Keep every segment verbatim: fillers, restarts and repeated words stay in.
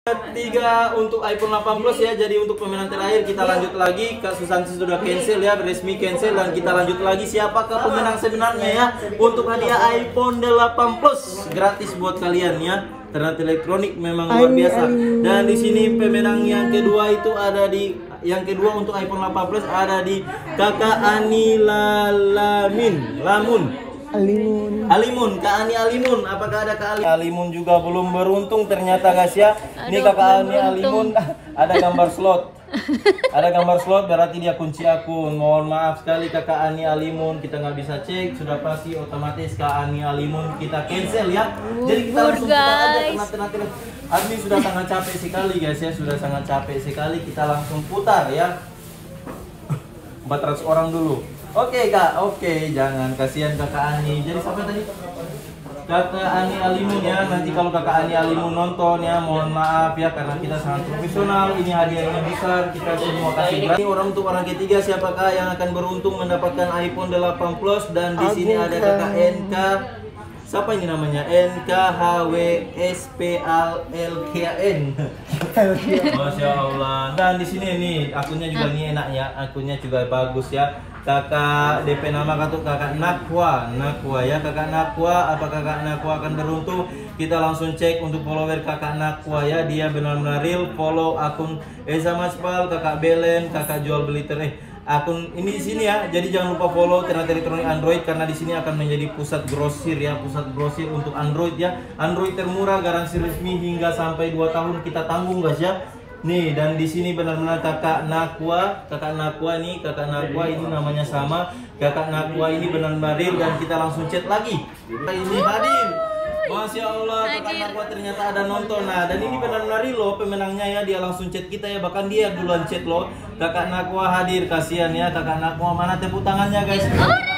Tiga untuk iPhone delapan Plus ya. Jadi untuk pemenang terakhir kita lanjut lagi. Kak Susanti sudah cancel ya, resmi cancel, dan kita lanjut lagi siapakah pemenang sebenarnya ya untuk hadiah iPhone delapan Plus gratis buat kalian ya. Ternyata elektronik memang luar biasa. Dan di sini pemenang yang kedua itu ada di yang kedua untuk iPhone delapan Plus ada di Kakak Ani Lalamin Lamun. Alimun. Alimun, Kak Ani Alimun. Apakah ada Kak Ali? Alimun juga belum beruntung ternyata guys ya. Ini Kakak Ani Alimun ada gambar slot. Ada gambar slot berarti dia kunci akun. Mohon maaf sekali Kakak Ani Alimun, kita nggak bisa cek. Sudah pasti otomatis Kak Ani Alimun kita cancel ya. Jadi kita langsung putar aja karena ternyata admin sudah sangat capek sekali guys ya. Sudah sangat capek sekali. Kita langsung putar ya. empat ratus orang dulu. Oke Kak, oke, jangan kasihan Kakak Ani. Jadi sampai tadi Kakak Ani Alimun ya. Nanti kalau Kakak Ani Alimun nonton ya, mohon maaf ya karena kita sangat profesional. Ini hadiahnya besar, kita semua kasih gratis. Ini orang untuk orang ketiga siapakah yang akan beruntung mendapatkan iPhone delapan Plus, dan di sini ada Kakak N K. Siapa ini namanya? N K H W S P L K N. Masya Allah. Dan di sini nih akunnya juga nih enak ya. Akunnya juga bagus ya. Kakak D P nama kartu Kakak Nakwa, Nakwa ya, Kakak Nakwa. Apakah Kakak Nakwa akan beruntung? Kita langsung cek untuk follower Kakak Nakwa ya. Dia benar-benar real follow akun Eza Maspal, Kakak Belen, Kakak jual beli ter eh akun ini di sini ya. Jadi jangan lupa follow Ternate Elektronik Android karena di sini akan menjadi pusat grosir ya, pusat grosir untuk Android ya. Android termurah, garansi resmi hingga sampai dua tahun kita tanggung guys ya. Nih, dan di sini benar-benar Kakak Nakwa, Kakak Nakwa nih, Kakak Nakwa ini namanya sama. Kakak Nakwa ini benar-benar real, dan kita langsung chat lagi. Ini hadir. Masya Allah, Kakak Nakwa ternyata ada nonton. Nah, dan ini benar-benar real loh pemenangnya ya. Dia langsung chat kita ya, bahkan dia duluan chat loh. Kakak Nakwa hadir, kasihan ya Kakak Nakwa. Mana tepuk tangannya guys?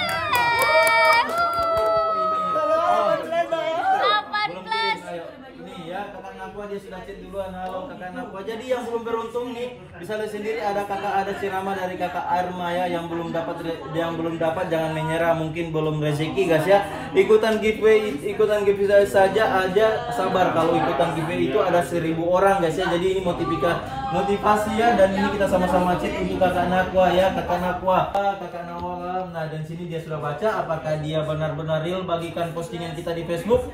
Dia sudah chat duluan. Halo Kakak Nakwa. Jadi yang belum beruntung nih bisa lihat sendiri, ada kakak ada ceramah dari Kakak Arma ya. Yang belum dapat yang belum dapat jangan menyerah, mungkin belum rezeki guys ya. Ikutan giveaway ikutan giveaway saja aja, sabar. Kalau ikutan giveaway itu ada seribu orang guys ya. Jadi ini motivasi motivasi ya, dan ini kita sama-sama chat untuk Kakak Nakwa ya. Kakak Nakwa, Kakak Nakwa. Nah, dan sini dia sudah baca. Apakah dia benar-benar real? Bagikan postingan kita di Facebook.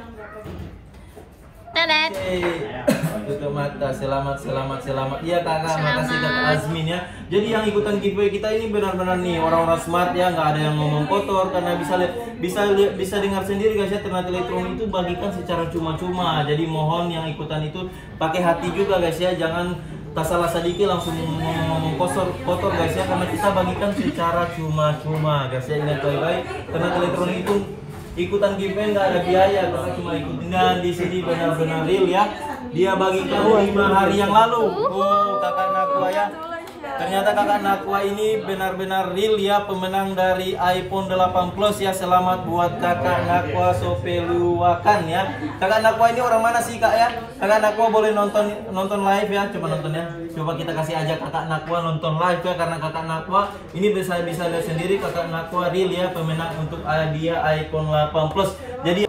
Dadah. Tutup mata, selamat, selamat, selamat. Iya kakak, makasih Kakak Azmin ya. Jadi yang ikutan giveaway kita ini benar-benar nih orang-orang smart ya, nggak ada yang ngomong kotor karena bisa lihat, bisa lihat, bisa dengar sendiri guys ya. Ternate Elektronik itu bagikan secara cuma-cuma. Jadi mohon yang ikutan itu pakai hati juga guys ya, jangan tak salah sedikit langsung ngomong-ngomong kotor, kotor guys ya, karena kita bagikan secara cuma-cuma guys ya. Ingat baik-baik, Ternate Elektronik itu ikutan giveaway nggak ada biaya, karena cuma ikutin. Dan di sini benar-benar real ya. Dia bagikan lima hari yang lalu. Oh, Kakak Nakwa ya. Ternyata Kakak Nakwa ini benar-benar real ya, pemenang dari iPhone delapan Plus ya. Selamat buat Kakak Nakwa Sopeluakan ya. Kakak Nakwa ini orang mana sih Kak ya? Kakak Nakwa boleh nonton nonton live ya. Coba nonton ya. Coba kita kasih aja Kakak Nakwa nonton live ya, karena Kakak Nakwa ini bisa bisa lihat sendiri Kakak Nakwa real ya, pemenang untuk hadiah iPhone delapan Plus. Jadi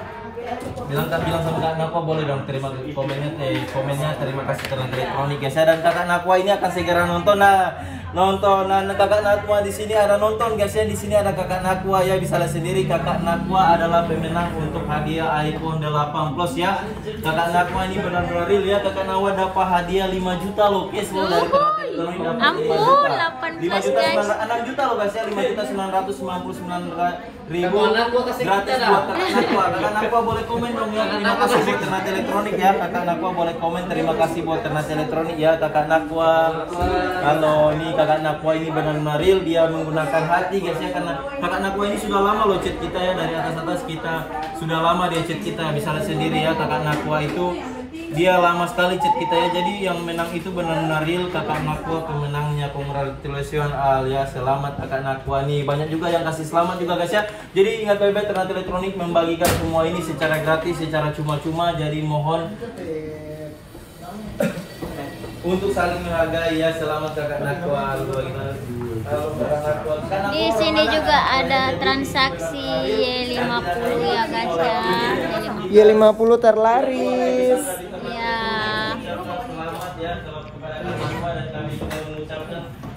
bilang bilang sama Kakak Nakwa boleh dong terima komennya eh komennya terima kasih Ternate Elektronik guys ya. Dan Kakak Nakwa ini akan segera nonton. Nah, nonton. Nah, Kakak Nakwa di sini ada nonton guys ya. Di sini ada Kakak Nakwa ya, bisa lihat sendiri Kakak Nakwa adalah pemenang untuk hadiah iPhone delapan Plus ya. Kakak Nakwa ini benar-benar real ya. Kakak Nakwa dapat hadiah lima juta loh guys loh dari Ternate Elektronik. Ampun, delapan lima juta enam juta loh guys ya. lima juta sembilan ratus sembilan puluh sembilan ribu gratis buat Kakak Nakwa. Kakak Nakwa boleh komen dong ya. Terima kasih buat Ternate Elektronik ya. Kakak Nakwa boleh komen terima kasih buat Ternate Elektronik ya. Kakak Nakwa, halo, nih Kakak Nakwa ini benar-benar real, dia menggunakan hati guys ya, karena Kakak Nakwa ini sudah lama loh chat kita ya, dari atas-atas kita sudah lama dia chat kita, bisa lihat sendiri ya. Kakak Nakwa itu dia lama sekali chat kita ya. Jadi yang menang itu benar-benar real, Kakak Nakwa pemenangnya. Congratulations alias selamat Kakak Nakwa nih. Banyak juga yang kasih selamat juga guys ya. Jadi ingat baik-baik, Ternate Elektronik membagikan semua ini secara gratis, secara cuma-cuma. Jadi mohon untuk saling menghargai ya. Selamat Kakak Nakwa. Di sini juga ada transaksi Y lima puluh ya guys ya. Y lima puluh terlaris. Ya. kepada kami semua dan kami juga mengucapkan